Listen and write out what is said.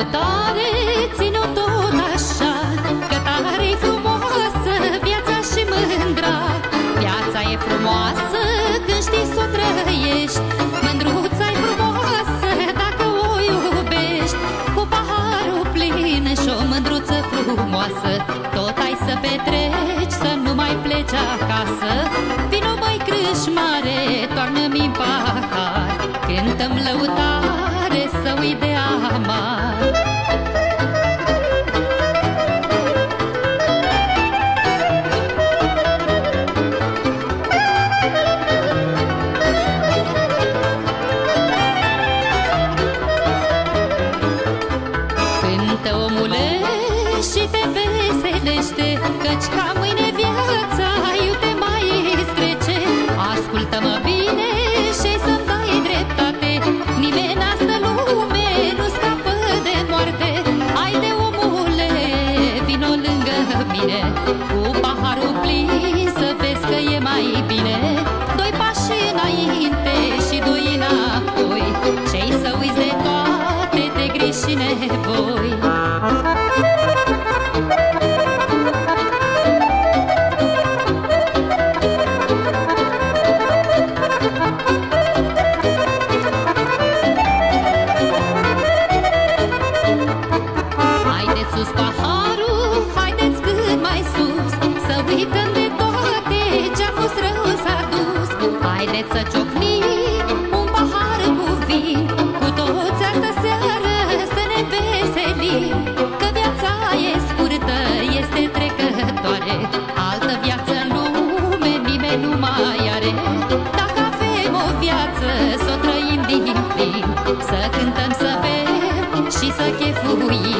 lăutare ține-o tot așa, că tare-i frumoasă viața și mândra. Viața e frumoasă când știi s-o trăiești, mândruța-i frumoasă dacă o iubești. Cu paharul plin și o mândruță frumoasă, tot ai să petreci, să nu mai pleci acasă. Vino măi crâșmare, toarnă-mi în pahar, cântăm lăutare să uit de amar. Cântă, omule, și te veselește, căci ca mâine viața iute mai strece. Ascultă-mă bine și să-mi dai dreptate, nimeni în asta lume nu scapă de moarte. Haide, omule, vino lângă mine, cu paharul plin să vezi că e mai bine. Doi pași înainte și doi înapoi, ce-i să uiți de toate de griji și nevoi. Haideți sus paharul, haideți cât mai sus, să uităm de toate ce-a fost rău s-a dus. Haideți să ciocnim un pahar cu vin, cu toți astă seară să ne veselim. Că viața e scurtă, este trecătoare, altă viață în lume nimeni nu mai are. Dacă avem o viață, să o trăim din plin, să cântăm, să bem și să chefuim.